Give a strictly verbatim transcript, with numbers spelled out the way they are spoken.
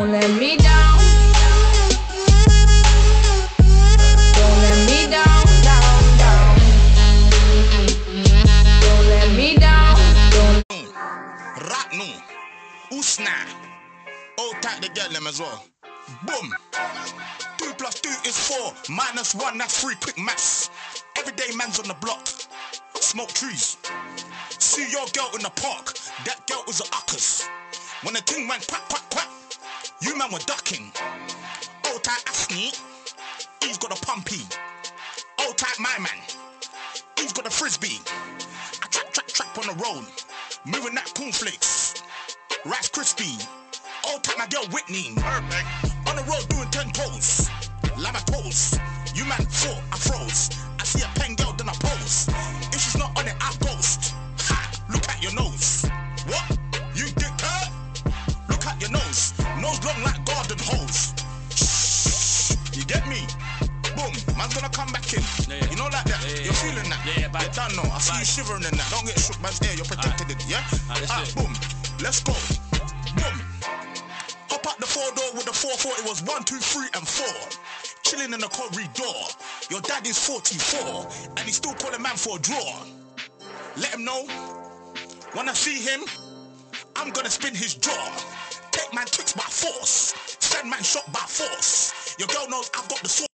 Don't let me down. Don't let me down, down, down. Don't let me down. Don't. Rat no. Usna. Old tight the girl them as well. Boom. Two plus two is four. Minus one, that's three. Quick maths. Everyday man's on the block. Smoke trees. See your girl in the park. That girl was a uckers. When the thing went quack, quack, quack, you man were ducking. Old tight Asney, he's got a pumpy. Old tight my man, he's got a frisbee. I trap, trap, trap on the road, moving that cornflakes. Rice crispy. Old tight my girl Whitney, perfect. On the road doing ten toes, lava toes. You man four, I froze. I see a pen girl, then I pose. If she's not on it, I ghost. Ha! Look at your nose. What? You dick her? Look at your nose. Nose long like garden hose. Shh. You get me? Boom. Man's gonna come back in. Yeah, yeah. You know like that? Yeah, yeah, You're yeah. feeling that? Yeah, yeah, bad. You don't know. I see Bad. you shivering in that. Don't get shook, man's air. You're protected in it, yeah? Alright, let's Ah, do it. boom. Let's go. Boom. Hop out the four door with the four four. It was one, two, three, and four. Chilling in the corridor. Your dad is forty-four, and he's still calling man for a draw. Let him know. When I see him, I'm gonna spin his jaw. Take man tricks by force. Send man shot by force. Your girl knows I've got the sword.